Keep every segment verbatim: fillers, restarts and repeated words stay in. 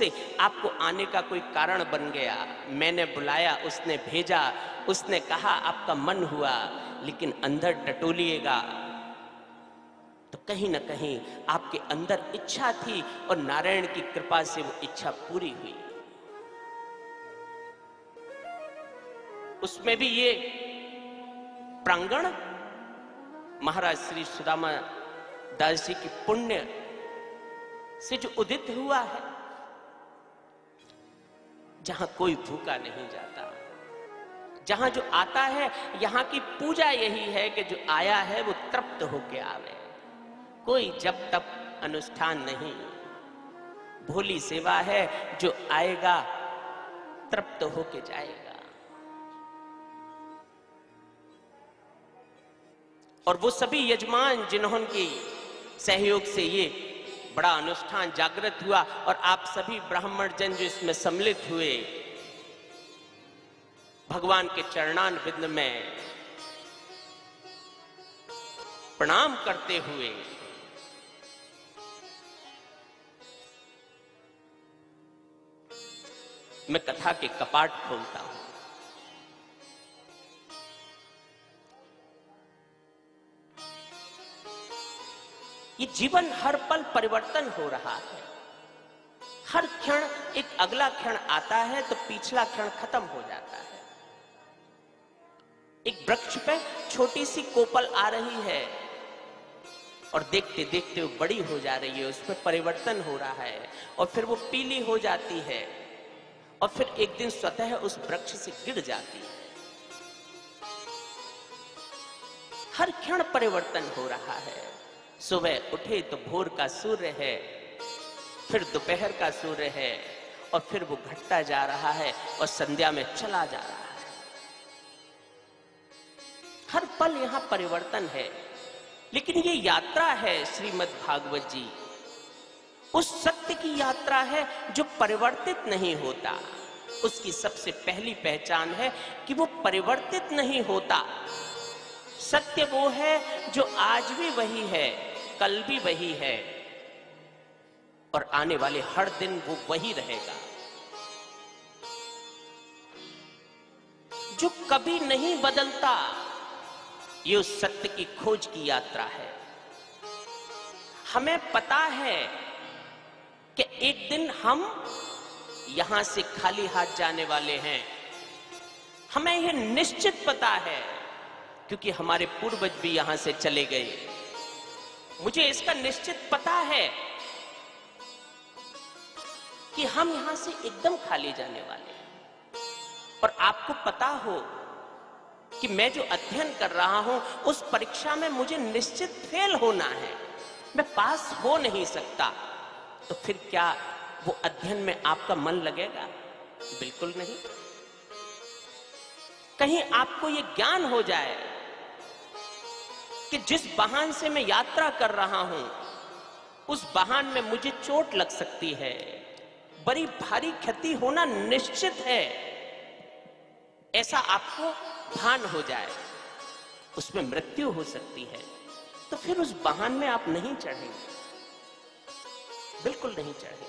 से आपको आने का कोई कारण बन गया। मैंने बुलाया, उसने भेजा, उसने कहा, आपका मन हुआ, लेकिन अंदर टटोलिएगा तो कहीं ना कहीं आपके अंदर इच्छा थी और नारायण की कृपा से वो इच्छा पूरी हुई। उसमें भी ये प्रांगण महाराज श्री सुदामा दास जी की पुण्य से जो उदित हुआ है, जहां कोई भूखा नहीं जाता, जहां जो आता है, यहां की पूजा यही है कि जो आया है वो तृप्त होके आवे। कोई जब तक अनुष्ठान नहीं, भोली सेवा है, जो आएगा तृप्त होके जाएगा। और वो सभी यजमान जिन्होंने सहयोग से ये बड़ा अनुष्ठान जागृत हुआ, और आप सभी ब्राह्मण जन जो इसमें सम्मिलित हुए, भगवान के चरणान बिंद में प्रणाम करते हुए मैं कथा के कपाट खोलता हूं। ये जीवन हर पल परिवर्तन हो रहा है। हर क्षण एक अगला क्षण आता है तो पिछला क्षण खत्म हो जाता है। एक वृक्ष पे छोटी सी कोपल आ रही है और देखते देखते वो बड़ी हो जा रही है, उसमें परिवर्तन हो रहा है, और फिर वो पीली हो जाती है, और फिर एक दिन स्वतः उस वृक्ष से गिर जाती है। हर क्षण परिवर्तन हो रहा है। सुबह उठे तो भोर का सूर्य है, फिर दोपहर का सूर्य है, और फिर वो घटता जा रहा है और संध्या में चला जा रहा है। हर पल यहां परिवर्तन है। लेकिन ये यात्रा है श्रीमद् भागवत जी, उस सत्य की यात्रा है जो परिवर्तित नहीं होता। उसकी सबसे पहली पहचान है कि वो परिवर्तित नहीं होता। सत्य वो है जो आज भी वही है, कल भी वही है, और आने वाले हर दिन वो वही रहेगा। जो कभी नहीं बदलता, ये उस सत्य की खोज की यात्रा है। हमें पता है कि एक दिन हम यहां से खाली हाथ जाने वाले हैं। हमें यह निश्चित पता है क्योंकि हमारे पूर्वज भी यहां से चले गए। मुझे इसका निश्चित पता है कि हम यहां से एकदम खाली जाने वाले हैं। और आपको पता हो कि मैं जो अध्ययन कर रहा हूं उस परीक्षा में मुझे निश्चित फेल होना है, मैं पास हो नहीं सकता। तो फिर क्या वो अध्ययन में आपका मन लगेगा? बिल्कुल नहीं। कहीं आपको ये ज्ञान हो जाए कि जिस वाहन से मैं यात्रा कर रहा हूं उस वाहन में मुझे चोट लग सकती है, बड़ी भारी क्षति होना निश्चित है, ऐसा आपको भान हो जाए, उसमें मृत्यु हो सकती है, तो फिर उस वाहन में आप नहीं चढ़ेंगे, बिल्कुल नहीं चढ़ेंगे।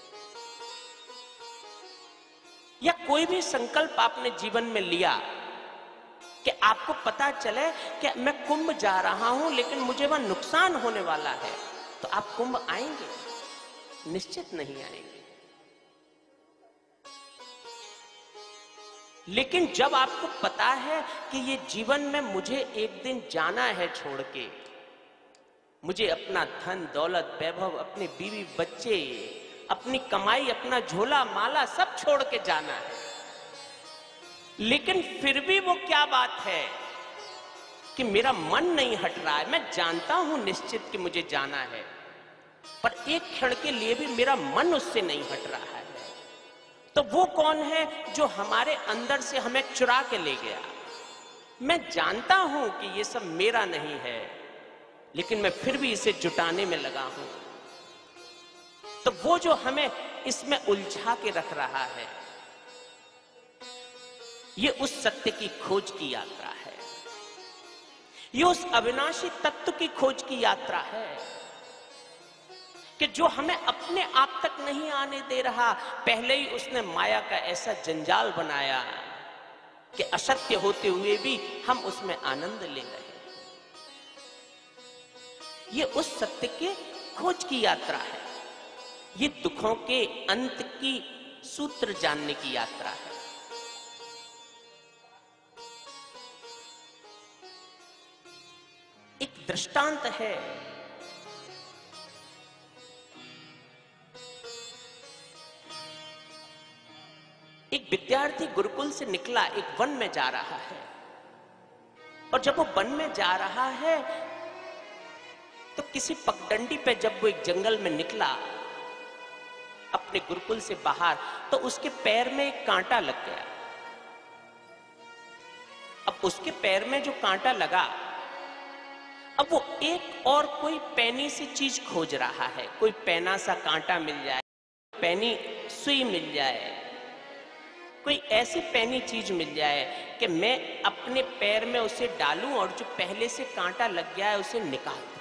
या कोई भी संकल्प आपने जीवन में लिया कि आपको पता चले कि मैं कुंभ जा रहा हूं लेकिन मुझे वहां नुकसान होने वाला है, तो आप कुंभ आएंगे? निश्चित नहीं आएंगे। लेकिन जब आपको पता है कि ये जीवन में मुझे एक दिन जाना है छोड़ के, मुझे अपना धन दौलत वैभव, अपने बीवी बच्चे, अपनी कमाई, अपना झोला माला सब छोड़ के जाना है, लेकिन फिर भी वो क्या बात है कि मेरा मन नहीं हट रहा है। मैं जानता हूं निश्चित कि मुझे जाना है, पर एक क्षण के लिए भी मेरा मन उससे नहीं हट रहा है। तो वो कौन है जो हमारे अंदर से हमें चुरा के ले गया? मैं जानता हूं कि ये सब मेरा नहीं है, लेकिन मैं फिर भी इसे जुटाने में लगा हूं। तो वो जो हमें इसमें उलझा के रख रहा है, ये उस सत्य की खोज की यात्रा है, ये उस अविनाशी तत्व की खोज की यात्रा है। कि जो हमें अपने आप तक नहीं आने दे रहा, पहले ही उसने माया का ऐसा जंजाल बनाया कि असत्य होते हुए भी हम उसमें आनंद ले रहे हैं। ये उस सत्य के खोज की यात्रा है, ये दुखों के अंत की सूत्र जानने की यात्रा है। एक दृष्टांत है, एक विद्यार्थी गुरुकुल से निकला, एक वन में जा रहा है, और जब वो वन में जा रहा है तो किसी पगडंडी पे जब वो एक जंगल में निकला अपने गुरुकुल से बाहर, तो उसके पैर में एक कांटा लग गया। अब उसके पैर में जो कांटा लगा, अब वो एक और कोई पैनी सी चीज खोज रहा है, कोई पैना सा कांटा मिल जाए, पैनी सुई मिल जाए, कोई ऐसी पैनी चीज मिल जाए कि मैं अपने पैर में उसे डालूं और जो पहले से कांटा लग गया है उसे निकाल दूं।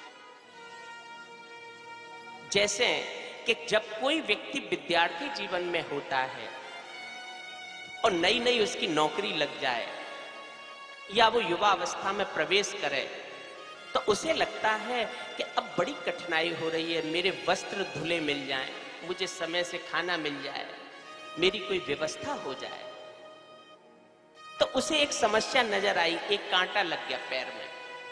जैसे कि जब कोई व्यक्ति विद्यार्थी जीवन में होता है और नई नई उसकी नौकरी लग जाए या वो युवा अवस्था में प्रवेश करे, तो उसे लगता है कि अब बड़ी कठिनाई हो रही है, मेरे वस्त्र धुले मिल जाएं, मुझे समय से खाना मिल जाए, मेरी कोई व्यवस्था हो जाए। तो उसे एक समस्या नजर आई, एक कांटा लग गया पैर में।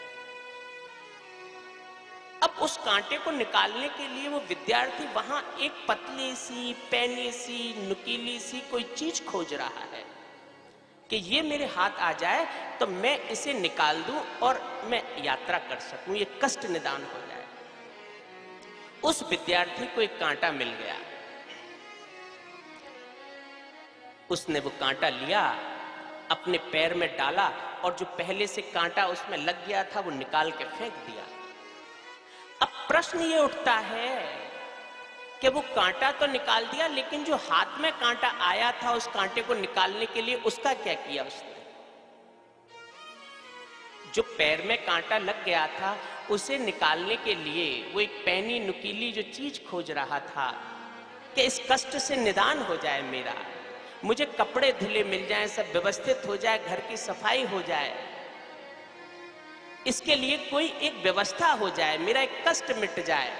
अब उस कांटे को निकालने के लिए वो विद्यार्थी वहां एक पतली सी, पैनी सी, नुकीली सी कोई चीज खोज रहा है कि ये मेरे हाथ आ जाए तो मैं इसे निकाल दूं और मैं यात्रा कर सकूं, ये कष्ट निदान हो जाए। उस विद्यार्थी को एक कांटा मिल गया, उसने वो कांटा लिया, अपने पैर में डाला और जो पहले से कांटा उसमें लग गया था वो निकाल के फेंक दिया। अब प्रश्न ये उठता है कि वो कांटा तो निकाल दिया, लेकिन जो हाथ में कांटा आया था उस कांटे को निकालने के लिए उसका क्या किया उसने? जो पैर में कांटा लग गया था उसे निकालने के लिए वो एक पैनी नुकीली जो चीज खोज रहा था कि इस कष्ट से निदान हो जाए मेरा, मुझे कपड़े धुले मिल जाएं, सब व्यवस्थित हो जाए, घर की सफाई हो जाए, इसके लिए कोई एक व्यवस्था हो जाए, मेरा एक कष्ट मिट जाए।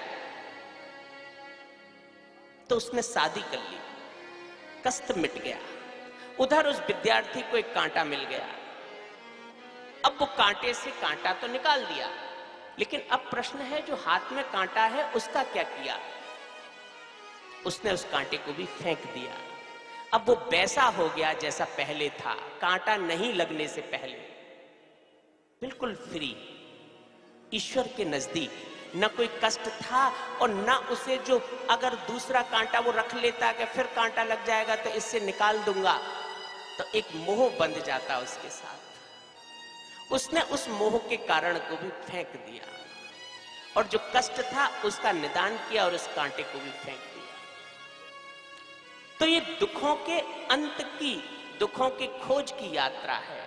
तो उसने शादी कर ली, कष्ट मिट गया। उधर उस विद्यार्थी को एक कांटा मिल गया, अब वो कांटे से कांटा तो निकाल दिया, लेकिन अब प्रश्न है जो हाथ में कांटा है उसका क्या किया? उसने उस कांटे को भी फेंक दिया। अब वो वैसा हो गया जैसा पहले था, कांटा नहीं लगने से पहले, बिल्कुल फ्री, ईश्वर के नजदीक। न कोई कष्ट था और न उसे जो अगर दूसरा कांटा वो रख लेता कि फिर कांटा लग जाएगा तो इससे निकाल दूंगा, तो एक मोह बंध जाता उसके साथ। उसने उस मोह के कारण को भी फेंक दिया और जो कष्ट था उसका निदान किया और उस कांटे को भी फेंक दिया। तो ये दुखों के अंत की, दुखों की खोज की यात्रा है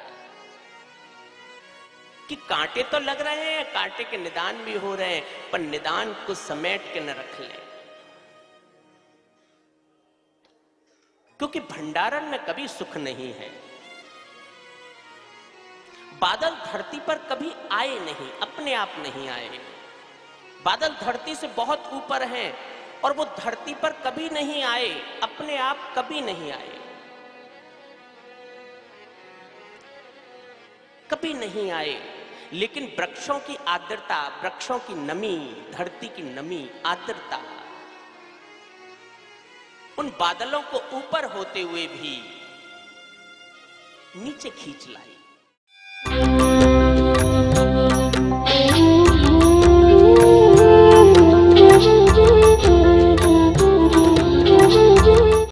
कि कांटे तो लग रहे हैं, कांटे के निदान भी हो रहे हैं, पर निदान को समेट के न रख लें, क्योंकि भंडारण में कभी सुख नहीं है। बादल धरती पर कभी आए नहीं, अपने आप नहीं आए। बादल धरती से बहुत ऊपर हैं और वो धरती पर कभी नहीं आए, अपने आप कभी नहीं आए, कभी नहीं आए। लेकिन वृक्षों की आर्द्रता, वृक्षों की नमी, धरती की नमी, आर्द्रता उन बादलों को ऊपर होते हुए भी नीचे खींच लाई।